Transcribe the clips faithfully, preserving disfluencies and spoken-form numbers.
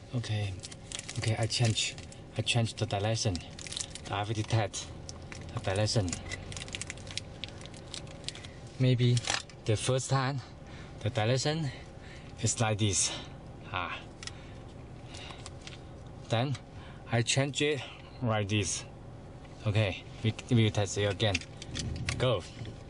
Okay, okay, I change, I change the direction. The R F I D tag, the direction. Maybe the first time, the direction is like this. Ah. Then I change it like this. Okay, we we will test it again. Go.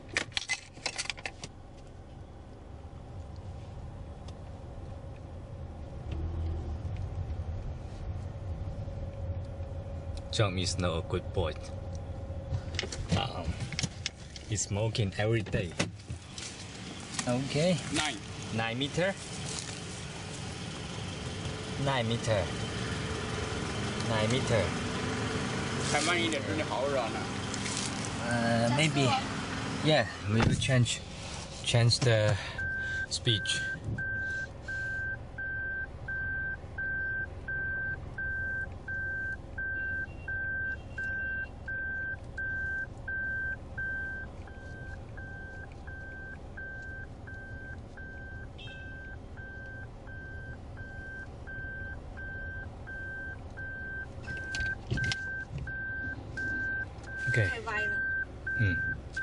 John is not a good boy. Um, he's smoking every day. Okay. Nine. Nine meter. Nine meter. Nine meter. 开慢一点，这里好热呢。 Uh, maybe. Yeah, we will change, change the speed. Okay. 太歪了。 嗯，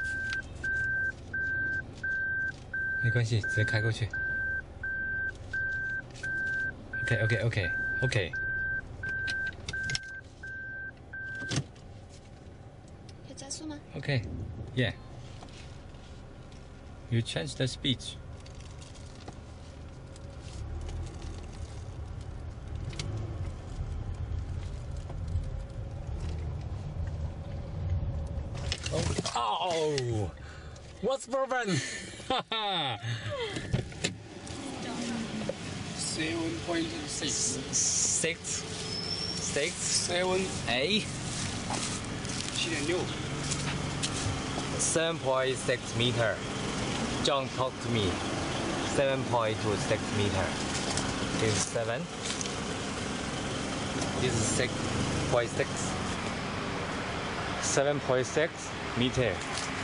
没关系，直接开过去。OK OK OK OK。 要加速吗 Okay, yeah. You change the speed. Oh, oh! What's problem? Seven point six. Six, six, Seven eight, 七点六。 seven point six meter. John, talk to me. Seven point two six meter. This is seven. This is six point six. Seven point six meter.